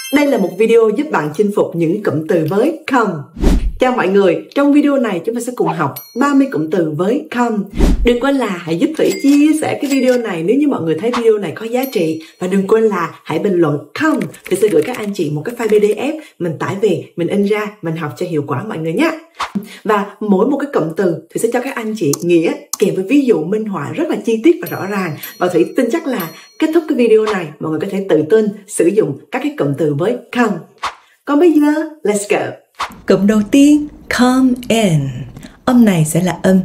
Đây là một video giúp bạn chinh phục những cụm từ với come. Chào mọi người, trong video này chúng ta sẽ cùng học 30 cụm từ với come. Đừng quên là hãy giúp Thủy chia sẻ cái video này nếu như mọi người thấy video này có giá trị. Và đừng quên là hãy bình luận come. Thủy sẽ gửi các anh chị một cái file PDF mình tải về, mình in ra, mình học cho hiệu quả mọi người nhé. Và mỗi một cái cụm từ Thủy sẽ cho các anh chị nghĩa kèm với ví dụ minh họa rất là chi tiết và rõ ràng. Và Thủy tin chắc là kết thúc cái video này mọi người có thể tự tin sử dụng các cái cụm từ với come. Còn bây giờ, let's go! Cụm đầu tiên, come in. Âm này sẽ là âm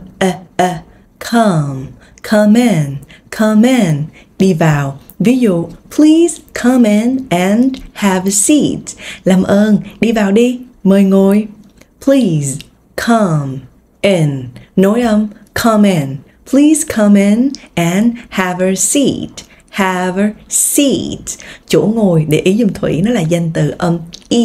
come in, đi vào. Ví dụ, please come in and have a seat. Làm ơn, đi vào đi, mời ngồi. Please come in. Nối âm, come in. Please come in and have a seat. Have a seat. Chỗ ngồi để ý giùm Thủy nó là danh từ âm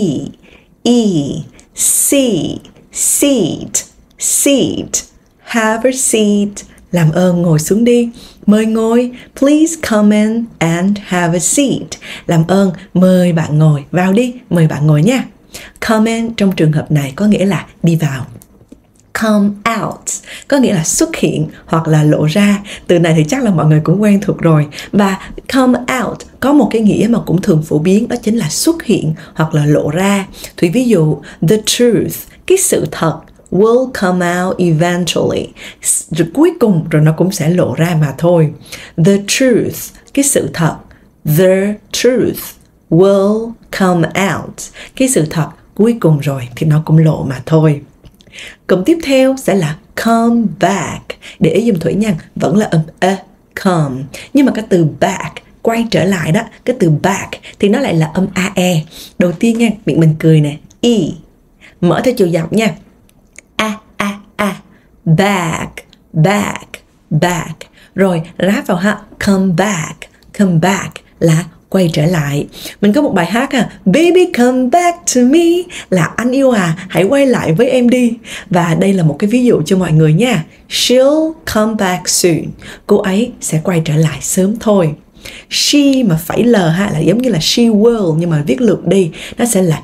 seat. Have a seat. Làm ơn ngồi xuống đi. Mời ngồi. Please come in and have a seat. Làm ơn mời bạn ngồi. Vào đi, mời bạn ngồi nha. Come in trong trường hợp này có nghĩa là đi vào. Come out có nghĩa là xuất hiện hoặc là lộ ra. Từ này thì chắc là mọi người cũng quen thuộc rồi. Và come out có một cái nghĩa mà cũng thường phổ biến, đó chính là xuất hiện hoặc là lộ ra. Thủy ví dụ, the truth, cái sự thật, will come out eventually. Rồi cuối cùng rồi nó cũng sẽ lộ ra mà thôi. The truth, cái sự thật. The truth will come out. Cái sự thật cuối cùng rồi thì nó cũng lộ mà thôi. Cụm tiếp theo sẽ là come back. Để ý giùm Thủy nha, vẫn là âm come. Nhưng mà cái từ back, quay trở lại đó, cái từ back thì nó lại là âm AE. Đầu tiên nha, miệng mình cười nè, E. Mở theo chiều dọc nha. Back. Rồi ráp vào ha, come back là quay trở lại. Mình có một bài hát Baby come back to me, là anh yêu à, hãy quay lại với em đi. Và đây là một cái ví dụ cho mọi người nha. She'll come back soon. Cô ấy sẽ quay trở lại sớm thôi. She mà phẩy l là giống như là she will, nhưng mà viết lược đi nó sẽ là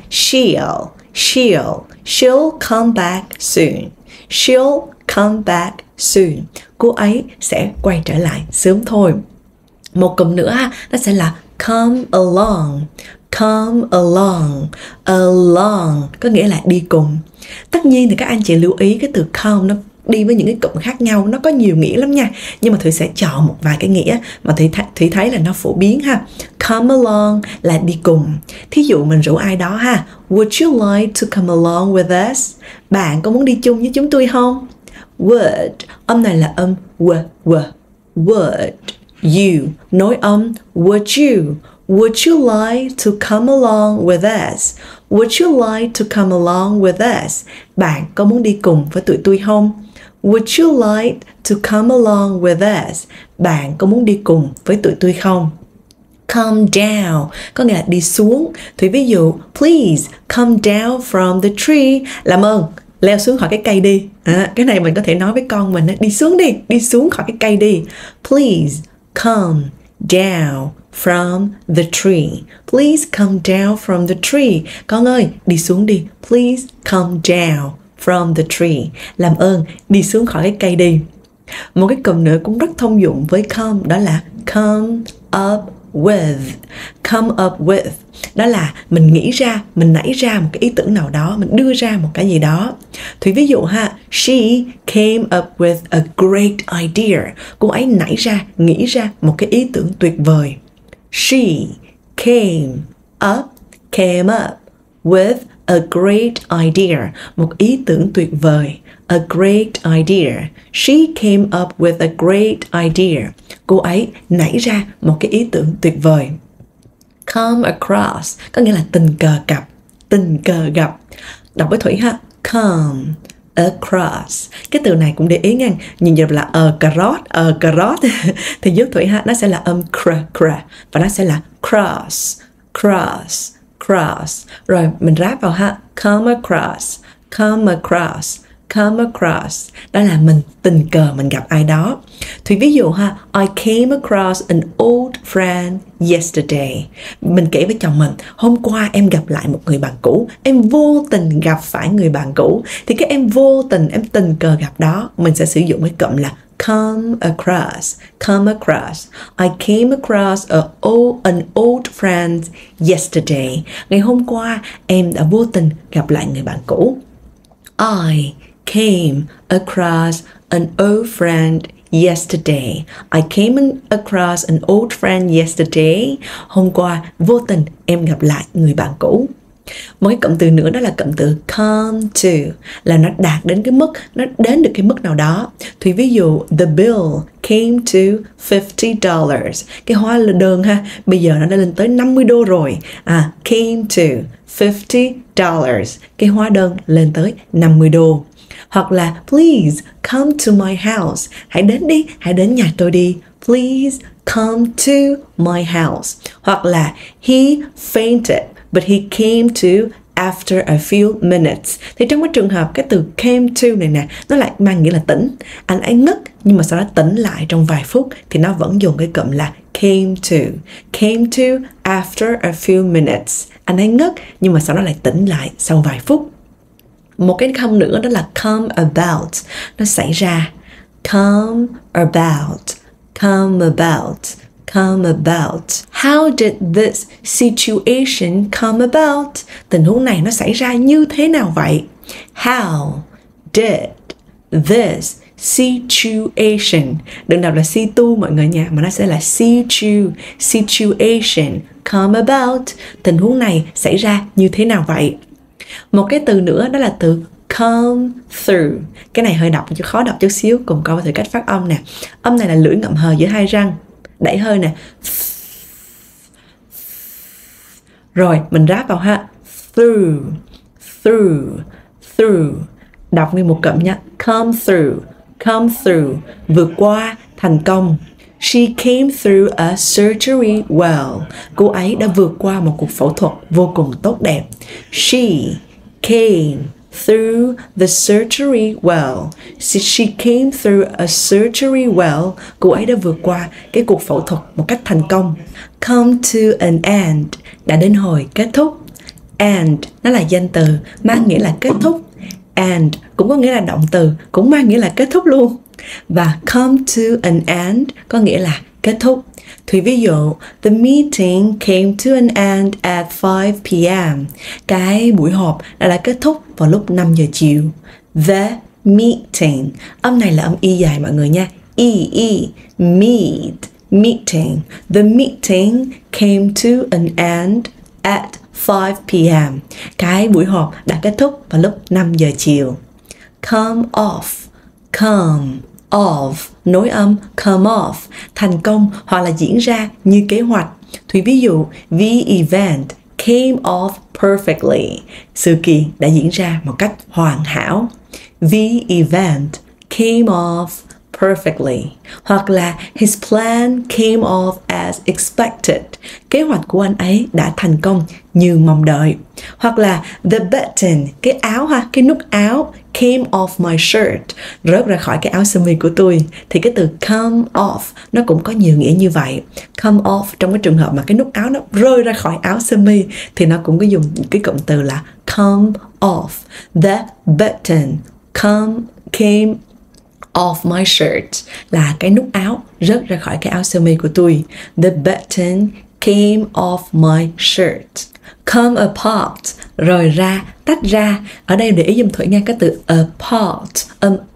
she'll come back soon. She'll come back soon. Cô ấy sẽ quay trở lại sớm thôi. Một cụm nữa nó sẽ là come along có nghĩa là đi cùng. Tất nhiên thì các anh chị lưu ý cái từ come nó đi với những cái cụm khác nhau, nó có nhiều nghĩa lắm nha, nhưng mà Thủy sẽ chọn một vài cái nghĩa mà Thủy thấy là nó phổ biến ha. Come along là đi cùng. Thí dụ mình rủ ai đó would you like to come along with us? Bạn có muốn đi chung với chúng tôi không? Would, âm này là âm would. You, nối âm would you. Would you like to come along with us? Would you like to come along with us? Bạn có muốn đi cùng với tụi tôi không? Would you like to come along with us? Bạn có muốn đi cùng với tụi tôi không? Come down có nghĩa là đi xuống. Thì ví dụ, please come down from the tree. Làm ơn, leo xuống khỏi cái cây đi. Cái này mình có thể nói với con mình, đi xuống khỏi cái cây đi. Please come down from the tree. Please come down from the tree. Con ơi, đi xuống đi. Please come down from the tree. Làm ơn, đi xuống khỏi cái cây đi. Một cái cụm nữa cũng rất thông dụng với come, đó là come up with. Come up with đó là mình nghĩ ra, mình nảy ra một cái ý tưởng nào đó, mình đưa ra một cái gì đó. Thì ví dụ she came up with a great idea. Cô ấy nảy ra, nghĩ ra một cái ý tưởng tuyệt vời. She came up with a great idea. Một ý tưởng tuyệt vời. A great idea. She came up with a great idea. Cô ấy nảy ra một cái ý tưởng tuyệt vời. Come across có nghĩa là tình cờ gặp. Đọc với Thủy come across. Cái từ này cũng để ý nha, nhìn giờ là carrot thì giúp Thủy nó sẽ là âm cr và nó sẽ là cross. Rồi mình ráp vào come across. come across, đó là mình tình cờ mình gặp ai đó. Thì ví dụ ha, I came across an old friend yesterday. Mình kể với chồng mình, hôm qua em gặp lại một người bạn cũ, em vô tình gặp phải người bạn cũ. Thì cái em vô tình, em tình cờ gặp đó, mình sẽ sử dụng cái cụm là come across, come across. I came across an old friend yesterday. Ngày hôm qua em đã vô tình gặp lại người bạn cũ. I came across an old friend yesterday. I came across an old friend yesterday. Hôm qua vô tình em gặp lại người bạn cũ. Một cái cụm từ nữa đó là cụm từ come to, là nó đạt đến cái mức, nó đến được cái mức nào đó. Thì ví dụ the bill came to $50. Cái hóa đơn ha, bây giờ nó đã lên tới $50 rồi. Came to $50. Cái hóa đơn lên tới $50. Hoặc là please come to my house. Hãy đến đi, hãy đến nhà tôi đi. Please come to my house. Hoặc là he fainted but he came to after a few minutes. Thì trong cái trường hợp cái từ came to này nè, nó lại mang nghĩa là tỉnh. Anh ấy ngất nhưng mà sau đó tỉnh lại trong vài phút, thì nó vẫn dùng cái cụm là came to. Came to after a few minutes. Anh ấy ngất nhưng mà sau đó lại tỉnh lại sau vài phút. Một cái come nữa đó là come about. Nó xảy ra. Come about. Come about. Come about. How did this situation come about? Tình huống này nó xảy ra như thế nào vậy? How did this situation, đừng đọc là situ mọi người nha, mà nó sẽ là situation come about. Tình huống này xảy ra như thế nào vậy? Một cái từ nữa đó là từ come through. Cái này hơi đọc chứ khó đọc chút xíu, cùng coi thử cách phát âm nè. Âm này là lưỡi ngậm hờ giữa hai răng, đẩy hơi nè. Rồi mình ráp vào ha. Through, through, through. Đọc nguyên một cụm nha. Come through, come through. Vượt qua, thành công. She came through a surgery well. Cô ấy đã vượt qua một cuộc phẫu thuật vô cùng tốt đẹp. She came through the surgery well. She came through a surgery well. Cô ấy đã vượt qua cái cuộc phẫu thuật một cách thành công. Come to an end, đã đến hồi kết thúc. And nó là danh từ mang nghĩa là kết thúc. And cũng có nghĩa là động từ, cũng mang nghĩa là kết thúc luôn. Và come to an end có nghĩa là kết thúc. Thì ví dụ the meeting came to an end at 5 p.m. Cái buổi họp đã kết thúc vào lúc 5 giờ chiều. The meeting, âm này là âm y dài mọi người nha. Meeting. The meeting came to an end at 5 p.m. Cái buổi họp đã kết thúc vào lúc 5 giờ chiều. Come off, nối âm come off, thành công hoặc là diễn ra như kế hoạch. Thì ví dụ the event came off perfectly. Sự kiện đã diễn ra một cách hoàn hảo. The event came off perfectly. Hoặc là his plan came off as expected. Kế hoạch của anh ấy đã thành công như mong đợi. Hoặc là the button, cái áo ha, cái nút áo came off my shirt, rớt ra khỏi cái áo sơ mi của tôi. Thì cái từ come off nó cũng có nhiều nghĩa như vậy. Come off trong cái trường hợp mà cái nút áo nó rơi ra khỏi áo sơ mi thì nó cũng có dùng cái cụm từ là come off. The button came off my shirt là cái nút áo rớt ra khỏi cái áo sơ mi của tôi. The button came off my shirt. Come apart, rời ra, tách ra. Ở đây để ý giùm Thủy nghe cái từ apart,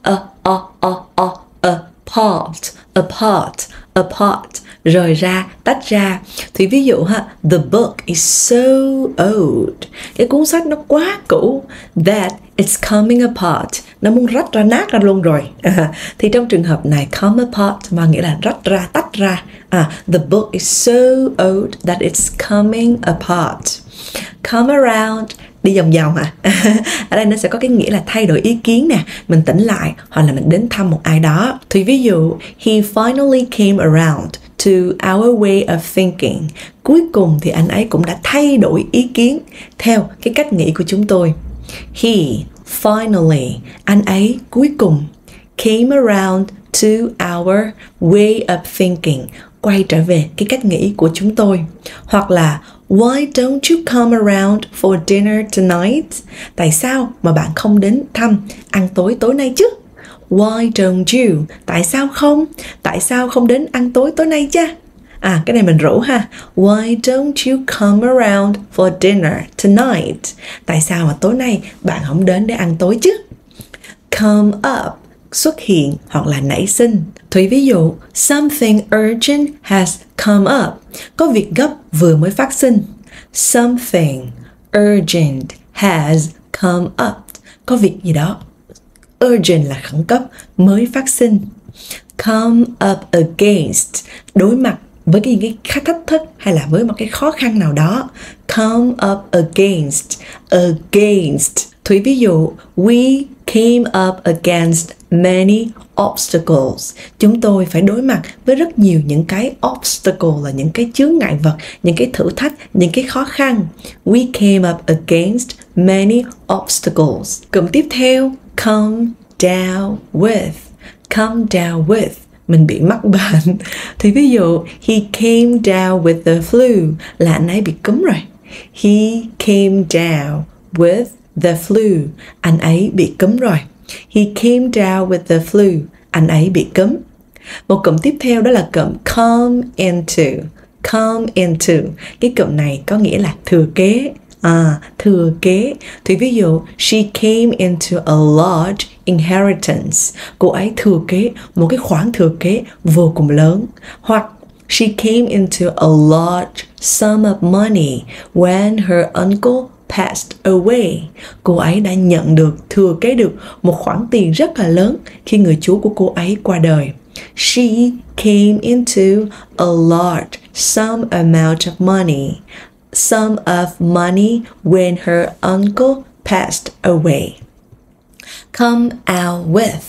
apart, rời ra, tách ra. Thì ví dụ ha, the book is so old. Cái cuốn sách nó quá cũ that it's coming apart. Nó muốn rách ra, nát ra luôn rồi. Thì trong trường hợp này come apart mà nghĩa là rách ra, tách ra. The book is so old that it's coming apart. Come around, đi vòng vòng hả? Ở đây nó sẽ có cái nghĩa là thay đổi ý kiến nè, mình tỉnh lại hoặc là mình đến thăm một ai đó. Thì ví dụ he finally came around to our way of thinking. Cuối cùng thì anh ấy cũng đã thay đổi ý kiến theo cái cách nghĩ của chúng tôi. He Finally, anh ấy cuối cùng came around to our way of thinking, quay trở về cái cách nghĩ của chúng tôi. Hoặc là why don't you come around for dinner tonight? Tại sao mà bạn không đến thăm ăn tối nay chứ? Why don't you? Tại sao không? Tại sao không đến ăn tối nay cha? Cái này mình rủ ha. Why don't you come around for dinner tonight? Tại sao mà tối nay bạn không đến để ăn tối chứ? Come up, xuất hiện hoặc là nảy sinh. Thủy ví dụ, something urgent has come up. Có việc gấp vừa mới phát sinh. Something urgent has come up. Có việc gì đó urgent là khẩn cấp, mới phát sinh. Come up against, đối mặt với cái thách thức hay là với một cái khó khăn nào đó. Come up against. Thủy ví dụ, we came up against many obstacles. Chúng tôi phải đối mặt với rất nhiều những cái obstacle là những cái chướng ngại vật, những cái thử thách, những cái khó khăn. We came up against many obstacles. Cụm tiếp theo, come down with. Come down with, mình bị mắc bệnh. Thì ví dụ, he came down with the flu là anh ấy bị cúm rồi. He came down with the flu, anh ấy bị cúm rồi. He came down with the flu, anh ấy bị cúm. Một cụm tiếp theo đó là cụm come into. Come into, cái cụm này có nghĩa là thừa kế. Thừa kế. Thì ví dụ, she came into a large inheritance. Cô ấy thừa kế một cái khoản thừa kế vô cùng lớn. Hoặc she came into a large sum of money when her uncle passed away. Cô ấy đã nhận được, thừa kế được một khoản tiền rất là lớn khi người chú của cô ấy qua đời. She came into a large sum amount of money. Sum of money when her uncle passed away. Come out with.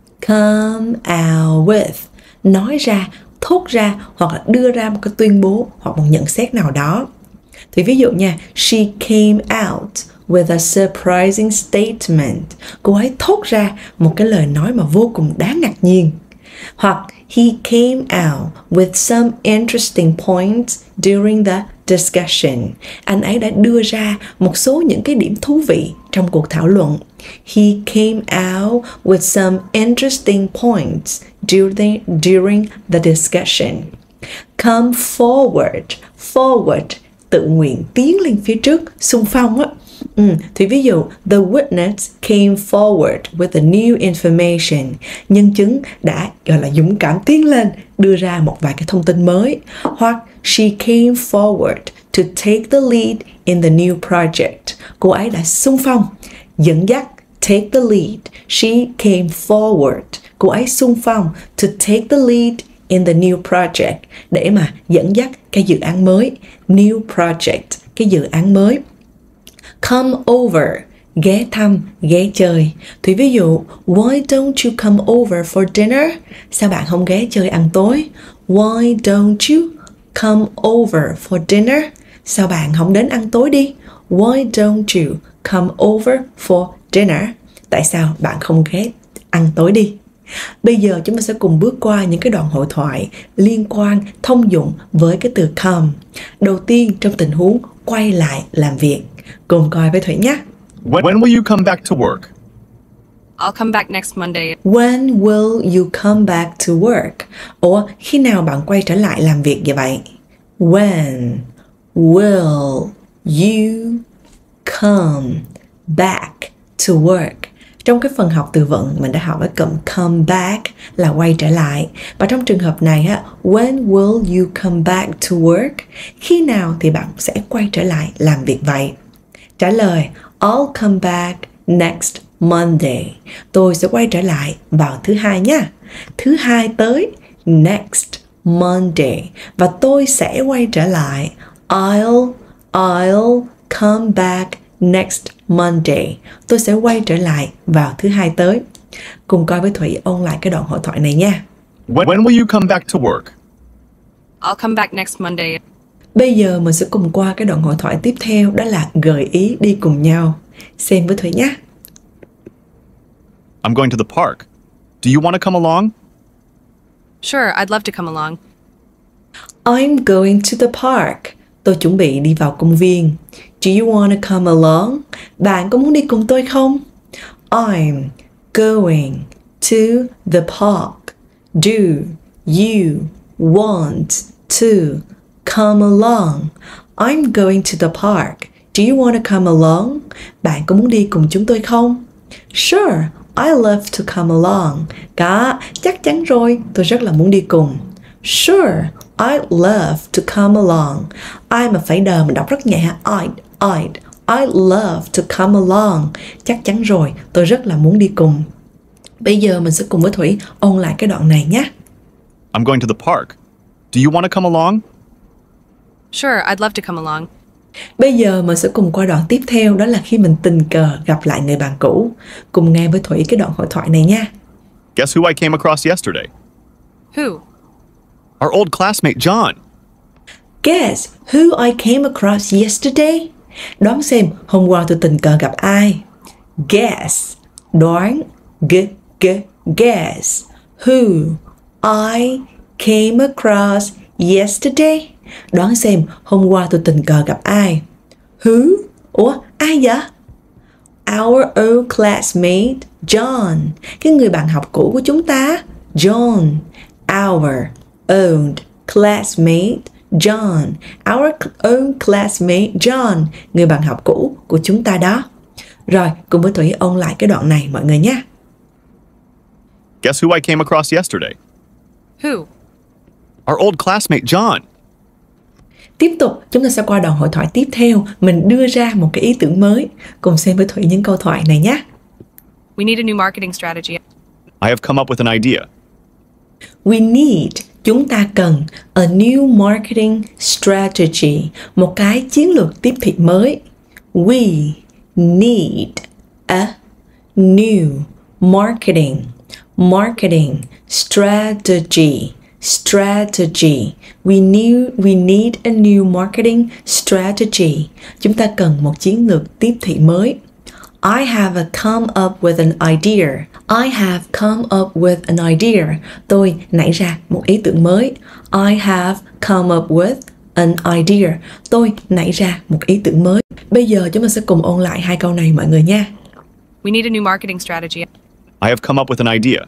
Come out with, nói ra, thốt ra hoặc là đưa ra một cái tuyên bố hoặc một nhận xét nào đó. Thì ví dụ nha, she came out with a surprising statement. Cô ấy thốt ra một cái lời nói mà vô cùng đáng ngạc nhiên. Hoặc he came out with some interesting points during the discussion. Anh ấy đã đưa ra một số những cái điểm thú vị trong cuộc thảo luận. He came out with some interesting points during the discussion. Come forward. Forward, tự nguyện tiến lên phía trước, xung phong á. Thì ví dụ, the witness came forward with the new information. Nhân chứng đã gọi là dũng cảm tiến lên, đưa ra một vài cái thông tin mới. Hoặc she came forward to take the lead in the new project. Cô ấy đã xung phong, dẫn dắt, take the lead. She came forward. Cô ấy xung phong to take the lead in the new project, để mà dẫn dắt cái dự án mới. New project, cái dự án mới. Come over, ghé thăm, ghé chơi. Thì ví dụ, why don't you come over for dinner? Sao bạn không ghé chơi ăn tối? Why don't you come over for dinner? Sao bạn không đến ăn tối đi? Why don't you come over for dinner? Tại sao bạn không ghé ăn tối đi? Bây giờ chúng ta sẽ cùng bước qua những cái đoạn hội thoại liên quan, thông dụng với cái từ come. Đầu tiên trong tình huống quay lại làm việc. Cùng coi với Thủy nhé. When will you come back to work? I'll come back next Monday. When will you come back to work? Ủa, khi nào bạn quay trở lại làm việc vậy? When will you come back to work? Trong cái phần học từ vựng mình đã học với cụm come back là quay trở lại. Và trong trường hợp này á, when will you come back to work? Khi nào thì bạn sẽ quay trở lại làm việc vậy? Trả lời, I'll come back next Monday. Tôi sẽ quay trở lại vào thứ Hai nha. Thứ Hai tới, next Monday. Và tôi sẽ quay trở lại, I'll come back next Monday. Tôi sẽ quay trở lại vào thứ Hai tới. Cùng coi với Thủy ôn lại cái đoạn hội thoại này nha. When will you come back to work? I'll come back next Monday. Bây giờ mình sẽ cùng qua cái đoạn hội thoại tiếp theo, đó là gợi ý đi cùng nhau. Xem với Thủy nhé. I'm going to the park. Do you want to come along? Sure, I'd love to come along. I'm going to the park. Tôi chuẩn bị đi vào công viên. Do you want to come along? Bạn có muốn đi cùng tôi không? I'm going to the park. Do you want to come along? I'm going to the park. Do you want to come along? Bạn có muốn đi cùng chúng tôi không? Sure, I love to come along. Có, chắc chắn rồi, tôi rất là muốn đi cùng. Sure, I'd love to come along. Ai mà phải đờ mình đọc rất nhẹ. I'd love to come along. Chắc chắn rồi, tôi rất là muốn đi cùng. Bây giờ mình sẽ cùng với Thủy ôn lại cái đoạn này nhé. I'm going to the park. Do you want to come along? Sure, I'd love to come along. Bây giờ mình sẽ cùng qua đoạn tiếp theo, đó là khi mình tình cờ gặp lại người bạn cũ. Cùng nghe với Thủy cái đoạn hội thoại này nha. Guess who I came across yesterday? Who? Our old classmate, John. Guess who I came across yesterday? Đoán xem hôm qua tôi tình cờ gặp ai. Guess, đoán. Guess. Who I came across yesterday. Đoán xem hôm qua tôi tình cờ gặp ai. Who? Ủa, ai vậy? Our old classmate, John. Cái người bạn học cũ của chúng ta. John. Our old classmate, John. Our old classmate, John. Người bạn học cũ của chúng ta đó. Rồi, cùng với Thủy ôn lại cái đoạn này mọi người nhé. Guess who I came across yesterday? Who? Our old classmate, John. Tiếp tục, chúng ta sẽ qua đoạn hội thoại tiếp theo. Mình đưa ra một cái ý tưởng mới. Cùng xem với Thủy những câu thoại này nhé. We need a new marketing strategy. I have come up with an idea. We need, chúng ta cần a new marketing strategy, một cái chiến lược tiếp thị mới. We need a new marketing strategy. We need a new marketing strategy. Chúng ta cần một chiến lược tiếp thị mới. I have come up with an idea. I have come up with an idea. Tôi nảy ra một ý tưởng mới. I have come up with an idea. Tôi nảy ra một ý tưởng mới. Bây giờ chúng ta sẽ cùng ôn lại hai câu này mọi người nha. We need a new marketing strategy. I have come up with an idea.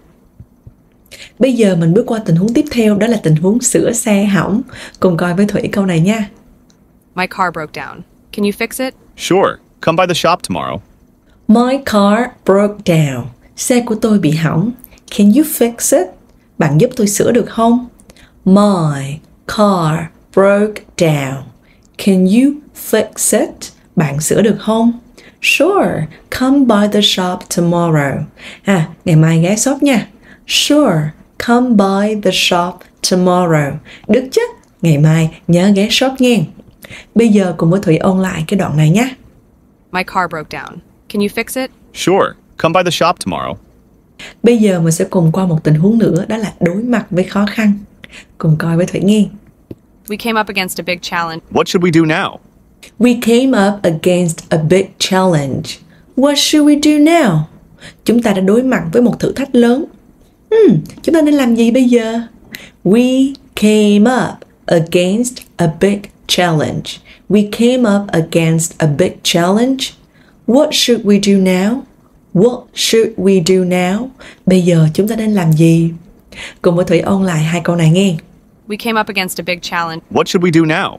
Bây giờ mình bước qua tình huống tiếp theo, đó là tình huống sửa xe hỏng. Cùng coi với Thủy câu này nha. My car broke down. Can you fix it? Sure, come by the shop tomorrow. My car broke down. Xe của tôi bị hỏng. Can you fix it? Bạn giúp tôi sửa được không? My car broke down. Can you fix it? Bạn sửa được không? Sure, come by the shop tomorrow. Ngày mai ghé shop nha. Sure, come by the shop tomorrow. Được chứ? Ngày mai nhớ ghé shop nha. Bây giờ cùng với Thủy ôn lại cái đoạn này nhé. My car broke down. Can you fix it? Sure, come by the shop tomorrow. Bây giờ mình sẽ cùng qua một tình huống nữa, đó là đối mặt với khó khăn. Cùng coi với Thủy nghe. We came up against a big challenge. What should we do now? We came up against a big challenge. What should we do now? Chúng ta đã đối mặt với một thử thách lớn. Chúng ta nên làm gì bây giờ? We came up against a big challenge. We came up against a big challenge. What should we do now? What should we do now? Bây giờ chúng ta nên làm gì? Cùng với Thủy ôn lại hai câu này nghe. We came up against a big challenge. What should we do now?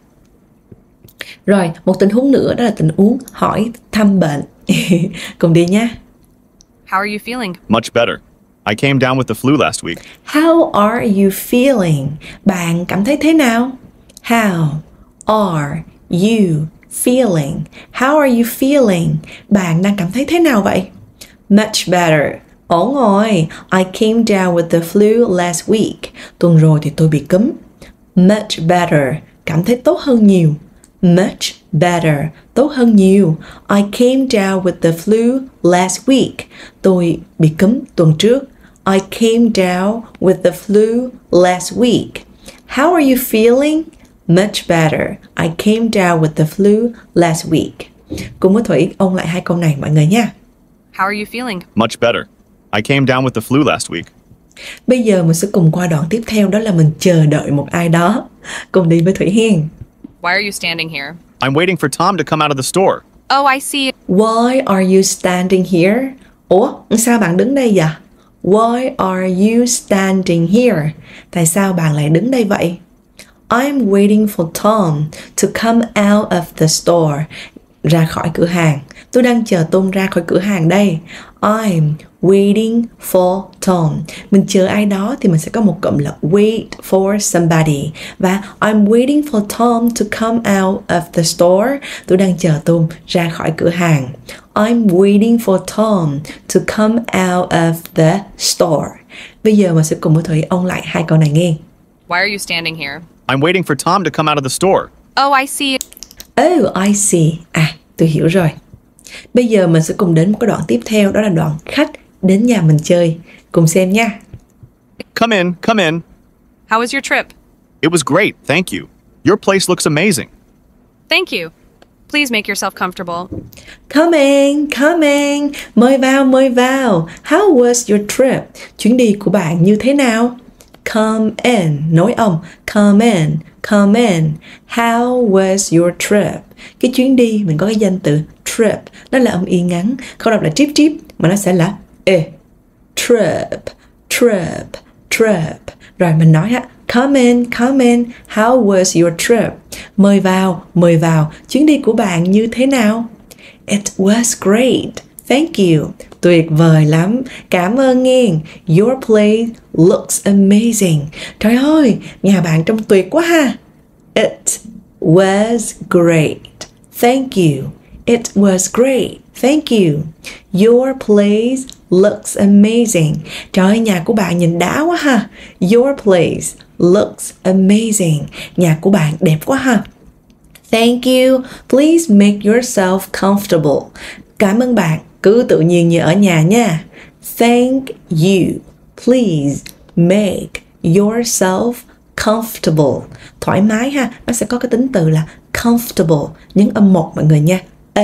Rồi, một tình huống nữa đó là tình huống hỏi thăm bệnh. Cùng đi nha. How are you feeling? Much better. I came down with the flu last week. How are you feeling? Bạn cảm thấy thế nào? How are you feeling? How are you feeling? Bạn đang cảm thấy thế nào vậy? Much better. Ổn rồi. I came down with the flu last week. Tuần rồi thì tôi bị cúm. Much better. Cảm thấy tốt hơn nhiều. Much better. Tốt hơn nhiều. I came down with the flu last week. Tôi bị cúm tuần trước. I came down with the flu last week. How are you feeling? Much better. I came down with the flu last week. Cùng với Thủy ôn lại hai câu này mọi người nha. How are you feeling? Much better. I came down with the flu last week. Bây giờ mình sẽ cùng qua đoạn tiếp theo, đó là mình chờ đợi một ai đó. Cùng đi với Thủy Hiên. Why are you standing here? I'm waiting for Tom to come out of the store. Oh, I see. Why are you standing here? Ủa, sao bạn đứng đây vậy? Why are you standing here? Tại sao bạn lại đứng đây vậy? I'm waiting for Tom to come out of the store. Ra khỏi cửa hàng. Tôi đang chờ Tom ra khỏi cửa hàng đây. I'm waiting for Tom. Mình chờ ai đó thì mình sẽ có một cụm là wait for somebody. Và I'm waiting for Tom to come out of the store. Tôi đang chờ Tom ra khỏi cửa hàng. I'm waiting for Tom to come out of the store. Bây giờ mình sẽ cùng với Thủy ôn lại hai câu này nghe. Why are you standing here? I'm waiting for Tom to come out of the store. Oh, I see. Oh, I see. À, tôi hiểu rồi. Bây giờ mình sẽ cùng đến một cái đoạn tiếp theo, đó là đoạn khách đến nhà mình chơi. Cùng xem nha. Come in, come in. How was your trip? It was great, thank you. Your place looks amazing. Thank you. Please make yourself comfortable. Come in, come in. Mời vào, mời vào. How was your trip? Chuyến đi của bạn như thế nào? Come in, nối âm. Come in, come in. How was your trip? Cái chuyến đi mình có cái danh từ trip, nó là âm y ngắn, không đọc là trip trip mà nó sẽ là trip, trip, trip. Rồi mình nói ha, come in, come in. How was your trip? Mời vào, mời vào. Chuyến đi của bạn như thế nào? It was great. Thank you. Tuyệt vời lắm. Cảm ơn nghe. Your place looks amazing. Trời ơi, nhà bạn trông tuyệt quá ha. It was great. Thank you. It was great. Thank you. Your place looks amazing. Trời ơi, nhà của bạn nhìn đã quá ha. Your place looks amazing. Nhà của bạn đẹp quá ha. Thank you. Please make yourself comfortable. Cảm ơn bạn. Cứ tự nhiên như ở nhà nha. Thank you. Please make yourself comfortable. Thoải mái ha. Nó sẽ có cái tính từ là comfortable. Nhấn âm 1 mọi người nha.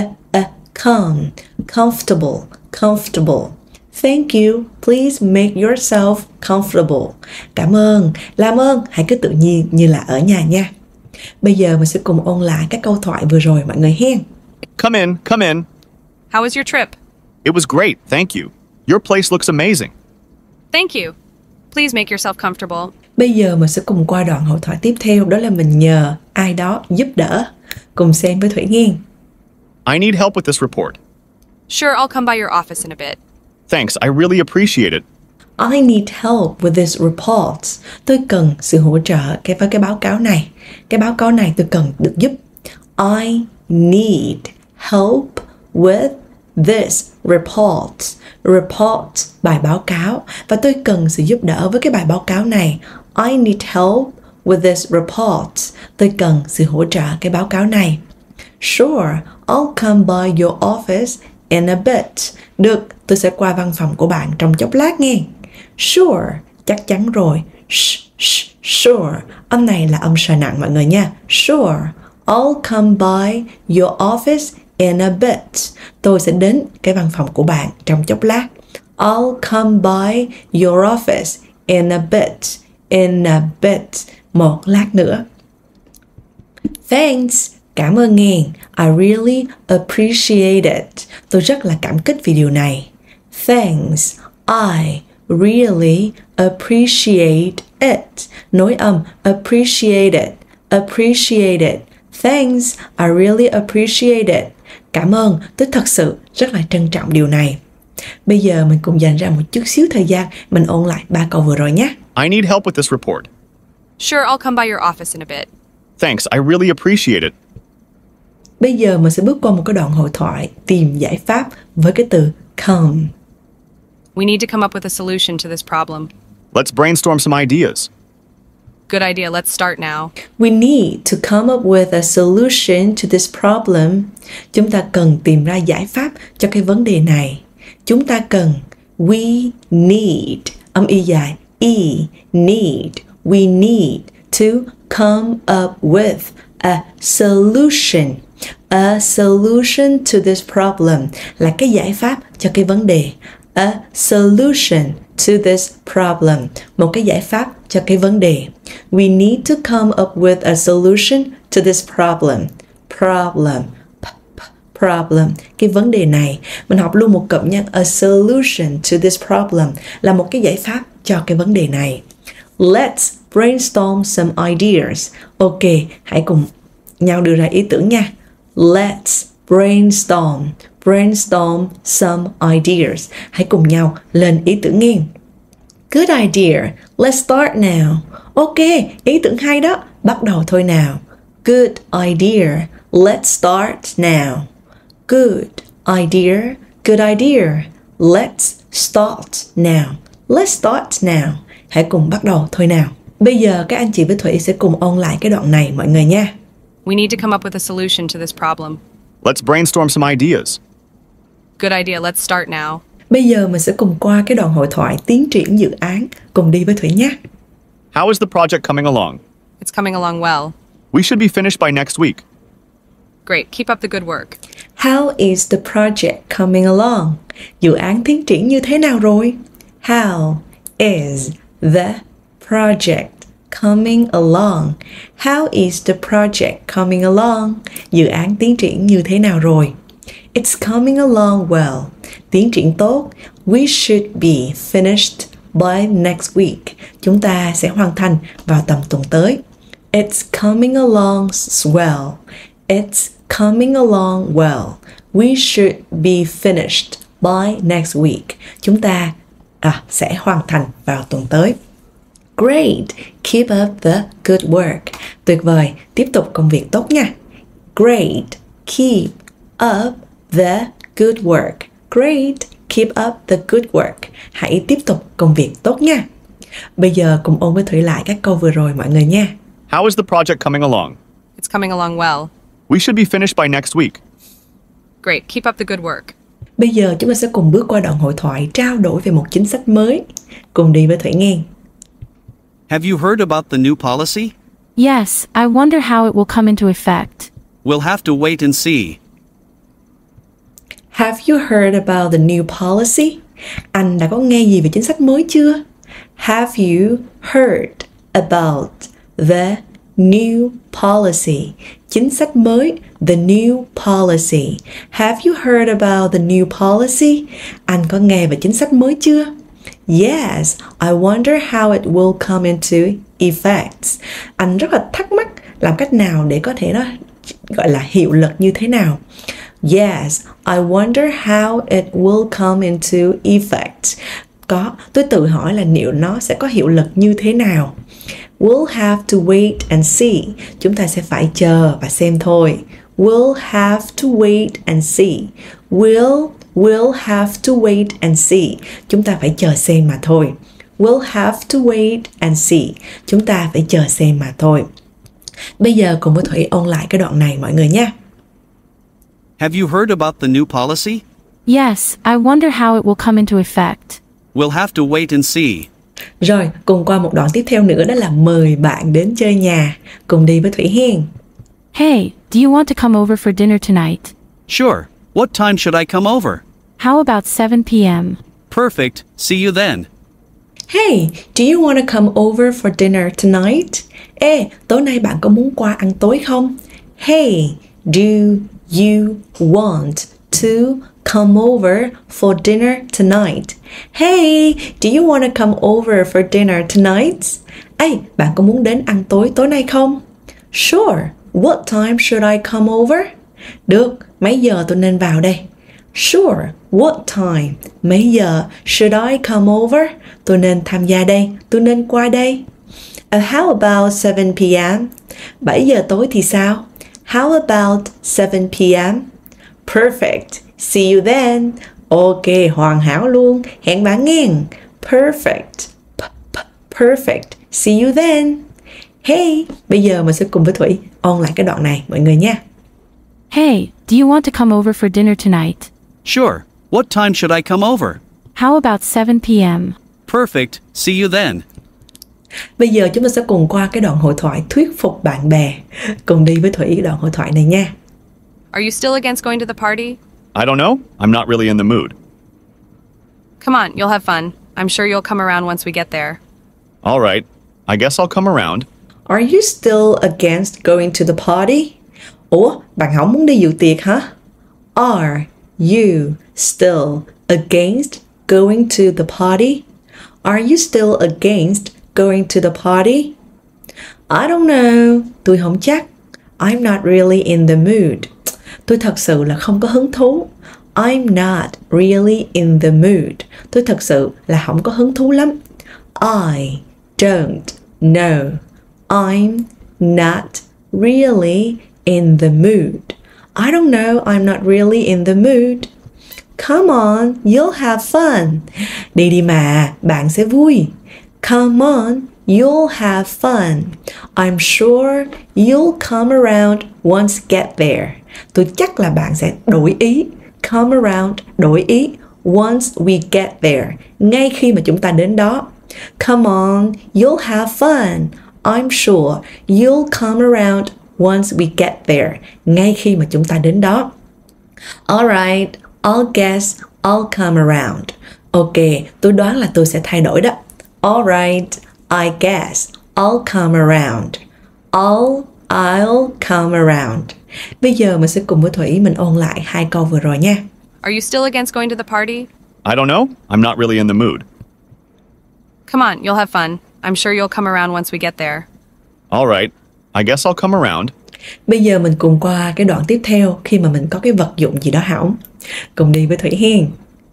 Comfortable. Comfortable. Thank you. Please make yourself comfortable. Cảm ơn. Làm ơn. Hãy cứ tự nhiên như là ở nhà nha. Bây giờ mình sẽ cùng ôn lại các câu thoại vừa rồi mọi người hen. Come in, come in. How was your trip? It was great, thank you. Your place looks amazing. Thank you. Please make yourself comfortable. Bây giờ mình sẽ cùng qua đoạn hội thoại tiếp theo, đó là mình nhờ ai đó giúp đỡ. Cùng xem với Thủy Nghiên. I need help with this report. Sure, I'll come by your office in a bit. Thanks, I really appreciate it. I need help with this report. Tôi cần sự hỗ trợ với cái báo cáo này. Cái báo cáo này tôi cần được giúp. I need help with this report. Report, bài báo cáo. Và tôi cần sự giúp đỡ với cái bài báo cáo này. I need help with this report. Tôi cần sự hỗ trợ cái báo cáo này. Sure, I'll come by your office in a bit. Được, tôi sẽ qua văn phòng của bạn trong chốc lát nghe. Sure, chắc chắn rồi. Sure, âm này là âm sờ nặng mọi người nha. Sure, I'll come by your office in a bit. Tôi sẽ đến cái văn phòng của bạn trong chốc lát. I'll come by your office in a bit. In a bit. Một lát nữa. Thanks. Cảm ơn nghe. I really appreciate it. Tôi rất là cảm kích vì điều này. Thanks. I really appreciate it. Nối âm appreciate it. Appreciate it. Thanks. I really appreciate it. Cảm ơn. Tôi thật sự rất là trân trọng điều này. Bây giờ mình cùng dành ra một chút xíu thời gian mình ôn lại 3 câu vừa rồi nhé. I need help with this report. Sure, I'll come by your office in a bit. Thanks, I really appreciate it. Bây giờ mình sẽ bước qua một cái đoạn hội thoại tìm giải pháp với cái từ come. We need to come up with a solution to this problem. Let's brainstorm some ideas. Good idea, let's start now. We need to come up with a solution to this problem. Chúng ta cần tìm ra giải pháp cho cái vấn đề này. Chúng ta cần. We need. Âm y dài. E. Need. We need to come up with a solution. A solution to this problem là cái giải pháp cho cái vấn đề. a solution to this problem. Một cái giải pháp cho cái vấn đề. We need to come up with a solution to this problem. Problem, cái vấn đề này. Mình học luôn một cụm nha. A solution to this problem là một cái giải pháp cho cái vấn đề này. Let's brainstorm some ideas. Ok, hãy cùng nhau đưa ra ý tưởng nha. Let's brainstorm some ideas. Hãy cùng nhau lên ý tưởng nghe. Good idea. Let's start now. Ok, ý tưởng hay đó. Bắt đầu thôi nào. Good idea. Let's start now. Good idea. Let's start now. Let's start now. Hãy cùng bắt đầu thôi nào. Bây giờ các anh chị với Thủy sẽ cùng ôn lại cái đoạn này mọi người nha. We need to come up with a solution to this problem. Let's brainstorm some ideas. Good idea, let's start now. Bây giờ mình sẽ cùng qua cái đoạn hội thoại tiến triển dự án. Cùng đi với Thủy nhé. How is the project coming along? It's coming along well. We should be finished by next week. Great, keep up the good work. How is the project coming along? Dự án tiến triển như thế nào rồi? How is the project coming along? How is the project coming along? Dự án tiến triển như thế nào rồi? It's coming along well. Tiến triển tốt. We should be finished by next week. Chúng ta sẽ hoàn thành vào tầm tuần tới. It's coming along well. It's coming along well. We should be finished by next week. Chúng ta sẽ hoàn thành vào tuần tới. Great. Keep up the good work. Tuyệt vời. Tiếp tục công việc tốt nha. Great. Keep up the good work. Great. Keep up the good work. Hãy tiếp tục công việc tốt nha. Bây giờ cùng ôn với Thủy lại các câu vừa rồi mọi người nha. How is the project coming along? It's coming along well. We should be finished by next week. Great, keep up the good work. Bây giờ chúng ta sẽ cùng bước qua đoạn hội thoại trao đổi về một chính sách mới. Cùng đi với Thủy nghe. Have you heard about the new policy? Yes, I wonder how it will come into effect. We'll have to wait and see. Have you heard about the new policy? Anh đã có nghe gì về chính sách mới chưa? Have you heard about the new policy? Chính sách mới, the new policy. Have you heard about the new policy? Anh có nghe về chính sách mới chưa? Yes, I wonder how it will come into effect. Anh rất là thắc mắc làm cách nào để có thể nó gọi là hiệu lực như thế nào. Yes, I wonder how it will come into effect. Tôi tự hỏi là liệu nó sẽ có hiệu lực như thế nào. We'll have to wait and see. Chúng ta sẽ phải chờ và xem thôi. We'll have to wait and see. We'll have to wait and see. Chúng ta phải chờ xem mà thôi. We'll have to wait and see. Chúng ta phải chờ xem mà thôi. Bây giờ cùng với Thủy ôn lại cái đoạn này mọi người nha. Have you heard about the new policy? Yes, I wonder how it will come into effect. We'll have to wait and see. Rồi, cùng qua một đoạn tiếp theo nữa, đó là mời bạn đến chơi nhà. Cùng đi với Thủy Hiên. Hey, do you want to come over for dinner tonight? Sure. What time should I come over? How about 7 p.m.? Perfect. See you then. Hey, do you want to come over for dinner tonight? Ê, tối nay bạn có muốn qua ăn tối không? Hey, do you want to come over for dinner tonight? Hey, do you want to come over for dinner tonight? Ê, bạn có muốn đến ăn tối tối nay không? Sure. What time should I come over? Được, mấy giờ tôi nên vào đây? Sure. What time? Mấy giờ should I come over? Tôi nên tham gia đây, tôi nên qua đây. How about 7 p.m.? 7 giờ tối thì sao? How about 7 p.m.? Perfect. See you then. Ok, hoàn hảo luôn. Hẹn bạn nghe. Perfect. Perfect. See you then. Hey, bây giờ mình sẽ cùng với Thủy ôn lại cái đoạn này mọi người nha. Hey, do you want to come over for dinner tonight? Sure. What time should I come over? How about 7 p.m.? Perfect. See you then. Bây giờ chúng ta sẽ cùng qua cái đoạn hội thoại thuyết phục bạn bè. Cùng đi với Thủy cái đoạn hội thoại này nha. Are you still against going to the party? I don't know. I'm not really in the mood. Come on, you'll have fun. I'm sure you'll come around once we get there. All right, I guess I'll come around. Are you still against going to the party? Ủa, bạn không muốn đi dự tiệc hả? Are you still against going to the party? Are you still against going to the party? I don't know. Tôi không chắc. I'm not really in the mood. Tôi thật sự là không có hứng thú. I'm not really in the mood. Tôi thật sự là không có hứng thú lắm. I don't know. I'm not really in the mood. I don't know. I'm not really in the mood. Come on, you'll have fun. Đi đi mà, bạn sẽ vui. Come on, you'll have fun. I'm sure you'll come around once get there. Tôi chắc là bạn sẽ đổi ý. Come around, đổi ý. Once we get there. Ngay khi mà chúng ta đến đó. Come on, you'll have fun. I'm sure you'll come around once we get there. Ngay khi mà chúng ta đến đó. Alright, I'll guess I'll come around. Ok, tôi đoán là tôi sẽ thay đổi đó. Alright, I guess I'll come around. I'll come around. Bây giờ mình sẽ cùng với Thủy mình ôn lại 2 câu vừa rồi nha. Are you still against going to the party? I don't know. I'm not really in the mood. Come on, you'll have fun. I'm sure you'll come around once we get there. All right, I guess I'll come around. Bây giờ mình cùng qua cái đoạn tiếp theo khi mà mình có cái vật dụng gì đó hỏng. Cùng đi với Thủy Hiên.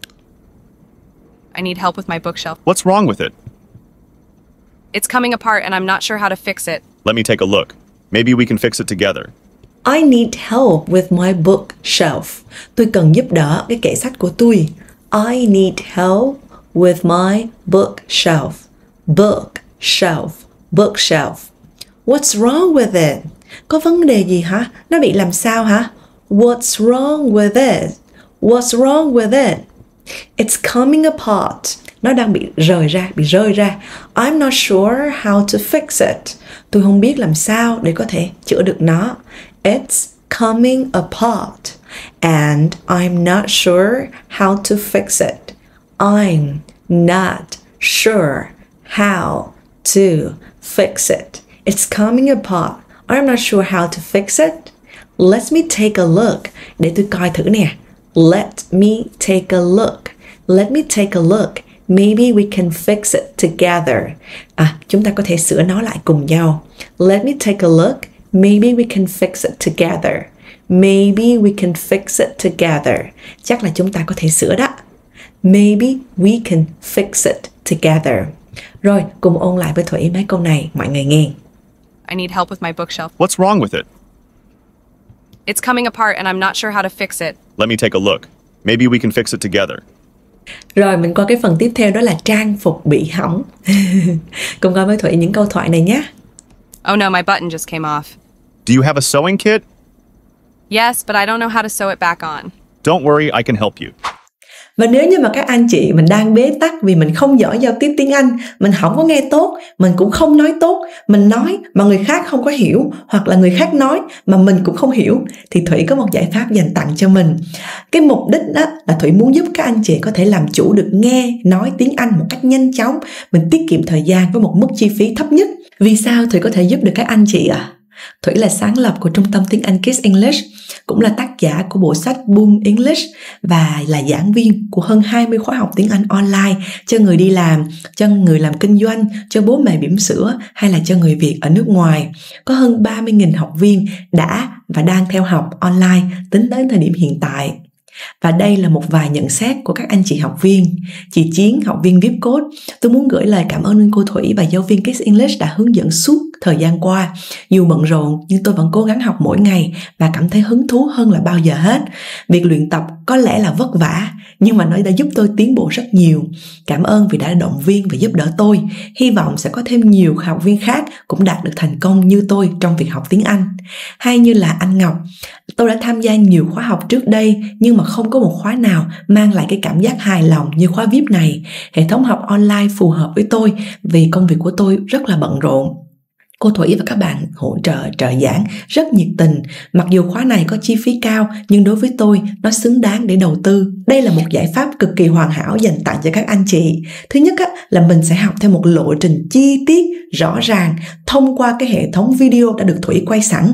I need help with my bookshelf. What's wrong with it? It's coming apart and I'm not sure how to fix it. Let me take a look. Maybe we can fix it together. I need help with my bookshelf. Tôi cần giúp đỡ cái kệ sách của tôi. I need help with my bookshelf. Bookshelf. Bookshelf. What's wrong with it? Có vấn đề gì hả? Nó bị làm sao hả? What's wrong with it? What's wrong with it? It's coming apart. Nó đang bị rời ra. I'm not sure how to fix it. Tôi không biết làm sao để có thể chữa được nó. It's coming apart. And I'm not sure how to fix it. I'm not sure how to fix it. It's coming apart. I'm not sure how to fix it. Let me take a look. Để tôi coi thử nè. Let me take a look. Let me take a look. Maybe we can fix it together. Chúng ta có thể sửa nó lại cùng nhau. Let me take a look. Maybe we can fix it together. Maybe we can fix it together. Chắc là chúng ta có thể sửa đó. Maybe we can fix it together. Rồi, cùng ôn lại với Thủy mấy câu này mọi người nghe. I need help with my bookshelf. What's wrong with it? It's coming apart and I'm not sure how to fix it. Let me take a look. Maybe we can fix it together. Rồi mình qua cái phần tiếp theo đó là trang phục bị hỏng. Cùng coi với Thủy những câu thoại này nhé. Oh no, my button just came off. Do you have a sewing kit? Yes, but I don't know how to sew it back on. Don't worry, I can help you. Và nếu như mà các anh chị mình đang bế tắc vì mình không giỏi giao tiếp tiếng Anh, mình không có nghe tốt, mình cũng không nói tốt, mình nói mà người khác không có hiểu, hoặc là người khác nói mà mình cũng không hiểu, thì Thủy có một giải pháp dành tặng cho mình. Cái mục đích đó là Thủy muốn giúp các anh chị có thể làm chủ được nghe, nói tiếng Anh một cách nhanh chóng, mình tiết kiệm thời gian với một mức chi phí thấp nhất. Vì sao Thủy có thể giúp được các anh chị ạ? Thủy là sáng lập của Trung tâm Tiếng Anh Kids English, cũng là tác giả của bộ sách Boom English và là giảng viên của hơn 20 khóa học tiếng Anh online cho người đi làm, cho người làm kinh doanh, cho bố mẹ bỉm sữa hay là cho người Việt ở nước ngoài. Có hơn 30.000 học viên đã và đang theo học online tính đến thời điểm hiện tại. Và đây là một vài nhận xét của các anh chị học viên. Chị Chiến, học viên VIP Code, tôi muốn gửi lời cảm ơn đến cô Thủy và giáo viên Kids English đã hướng dẫn suốt thời gian qua. Dù bận rộn nhưng tôi vẫn cố gắng học mỗi ngày và cảm thấy hứng thú hơn là bao giờ hết. Việc luyện tập có lẽ là vất vả, nhưng mà nó đã giúp tôi tiến bộ rất nhiều. Cảm ơn vì đã động viên và giúp đỡ tôi. Hy vọng sẽ có thêm nhiều học viên khác cũng đạt được thành công như tôi trong việc học tiếng Anh. Hay như là anh Ngọc, tôi đã tham gia nhiều khóa học trước đây nhưng mà không có một khóa nào mang lại cái cảm giác hài lòng như khóa VIP này. Hệ thống học online phù hợp với tôi vì công việc của tôi rất là bận rộn. Cô Thủy và các bạn hỗ trợ trợ giảng rất nhiệt tình. Mặc dù khóa này có chi phí cao, nhưng đối với tôi nó xứng đáng để đầu tư. Đây là một giải pháp cực kỳ hoàn hảo dành tặng cho các anh chị. Thứ nhất là mình sẽ học theo một lộ trình chi tiết, rõ ràng thông qua cái hệ thống video đã được Thủy quay sẵn.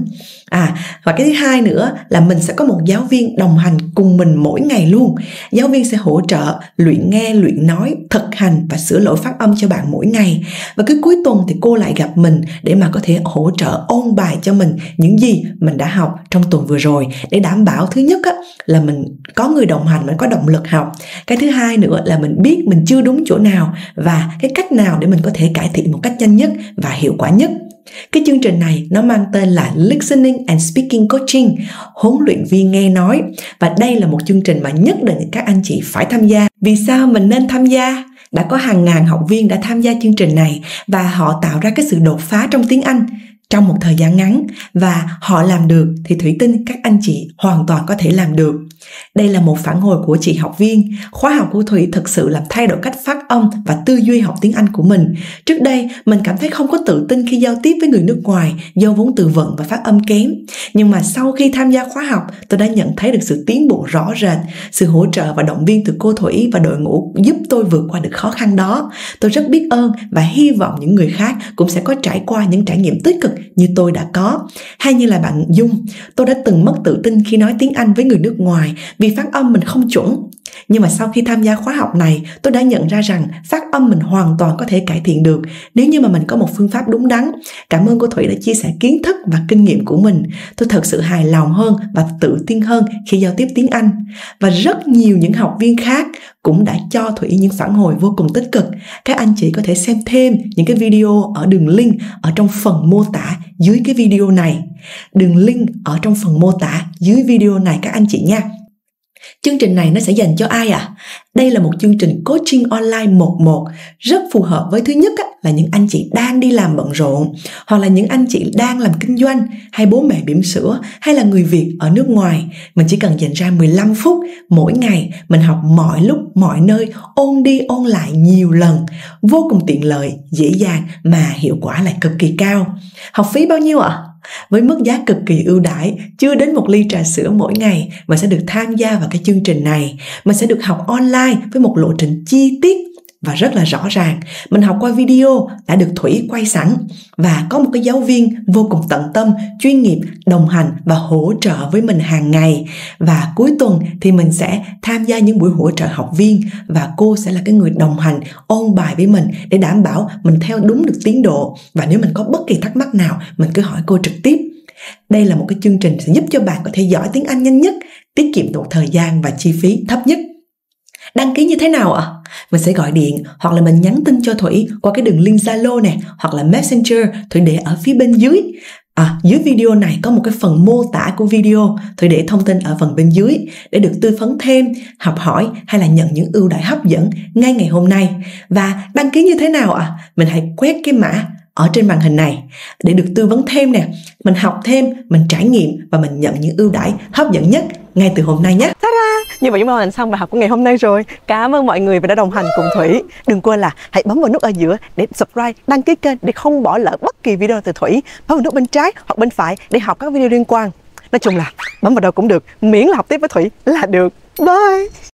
Và cái thứ hai nữa là mình sẽ có một giáo viên đồng hành cùng mình mỗi ngày luôn. Giáo viên sẽ hỗ trợ luyện nghe, luyện nói, thực hành và sửa lỗi phát âm cho bạn mỗi ngày. Và cứ cuối tuần thì cô lại gặp mình để mà có thể hỗ trợ ôn bài cho mình những gì mình đã học trong tuần vừa rồi, để đảm bảo thứ nhất là mình có người đồng hành, mình có động lực học. Cái thứ hai nữa là mình biết mình chưa đúng chỗ nào và cái cách nào để mình có thể cải thiện một cách nhanh nhất và hiệu quả nhất. Cái chương trình này nó mang tên là Listening and Speaking Coaching, huấn luyện viên nghe nói. Và đây là một chương trình mà nhất định các anh chị phải tham gia. Vì sao mình nên tham gia? Đã có hàng ngàn học viên đã tham gia chương trình này và họ tạo ra cái sự đột phá trong tiếng Anh trong một thời gian ngắn, và họ làm được thì Thủy tin các anh chị hoàn toàn có thể làm được. Đây là một phản hồi của chị học viên. Khóa học của Thủy thực sự làm thay đổi cách phát âm và tư duy học tiếng Anh của mình. Trước đây mình cảm thấy không có tự tin khi giao tiếp với người nước ngoài do vốn từ vựng và phát âm kém. Nhưng mà sau khi tham gia khóa học, tôi đã nhận thấy được sự tiến bộ rõ rệt, sự hỗ trợ và động viên từ cô Thủy và đội ngũ giúp tôi vượt qua được khó khăn đó. Tôi rất biết ơn và hy vọng những người khác cũng sẽ có trải qua những trải nghiệm tích cực như tôi đã có. Hay như là bạn Dung, tôi đã từng mất tự tin khi nói tiếng Anh với người nước ngoài vì phát âm mình không chuẩn. Nhưng mà sau khi tham gia khóa học này, tôi đã nhận ra rằng phát âm mình hoàn toàn có thể cải thiện được nếu như mà mình có một phương pháp đúng đắn. Cảm ơn cô Thủy đã chia sẻ kiến thức và kinh nghiệm của mình. Tôi thật sự hài lòng hơn và tự tin hơn khi giao tiếp tiếng Anh. Và rất nhiều những học viên khác cũng đã cho Thủy những phản hồi vô cùng tích cực. Các anh chị có thể xem thêm những cái video ở đường link ở trong phần mô tả dưới cái video này. Đường link ở trong phần mô tả dưới video này các anh chị nha. Chương trình này nó sẽ dành cho ai ạ? Đây là một chương trình coaching online 1-1, rất phù hợp với thứ nhất là những anh chị đang đi làm bận rộn, hoặc là những anh chị đang làm kinh doanh, hay bố mẹ bỉm sữa, hay là người Việt ở nước ngoài. Mình chỉ cần dành ra 15 phút mỗi ngày, mình học mọi lúc, mọi nơi, ôn đi ôn lại nhiều lần, vô cùng tiện lợi, dễ dàng mà hiệu quả lại cực kỳ cao. Học phí bao nhiêu ạ? Với mức giá cực kỳ ưu đãi, chưa đến 1 ly trà sữa mỗi ngày, mình sẽ được tham gia vào cái chương trình này. Mình sẽ được học online với một lộ trình chi tiết và rất là rõ ràng. Mình học qua video đã được Thủy quay sẵn và có một cái giáo viên vô cùng tận tâm, chuyên nghiệp, đồng hành và hỗ trợ với mình hàng ngày. Và cuối tuần thì mình sẽ tham gia những buổi hỗ trợ học viên và cô sẽ là cái người đồng hành ôn bài với mình để đảm bảo mình theo đúng được tiến độ. Và nếu mình có bất kỳ thắc mắc nào, mình cứ hỏi cô trực tiếp. Đây là một cái chương trình sẽ giúp cho bạn có thể giỏi tiếng Anh nhanh nhất, tiết kiệm được thời gian và chi phí thấp nhất. Đăng ký như thế nào ạ? Mình sẽ gọi điện hoặc là mình nhắn tin cho Thủy qua cái đường link Zalo nè, hoặc là Messenger, Thủy để ở phía bên dưới. Dưới video này có một cái phần mô tả của video, Thủy để thông tin ở phần bên dưới để được tư vấn thêm, học hỏi hay là nhận những ưu đãi hấp dẫn ngay ngày hôm nay. Và đăng ký như thế nào ạ? Mình hãy quét cái mã ở trên màn hình này để được tư vấn thêm nè, mình học thêm, mình trải nghiệm và mình nhận những ưu đãi hấp dẫn nhất ngay từ hôm nay nhé. Ta-da! Như vậy chúng ta hoàn thành xong bài học của ngày hôm nay rồi. Cảm ơn mọi người vì đã đồng hành cùng Thủy. Đừng quên là hãy bấm vào nút ở giữa để subscribe, đăng ký kênh để không bỏ lỡ bất kỳ video từ Thủy. Bấm vào nút bên trái hoặc bên phải để học các video liên quan. Nói chung là bấm vào đâu cũng được, miễn là học tiếp với Thủy là được. Bye!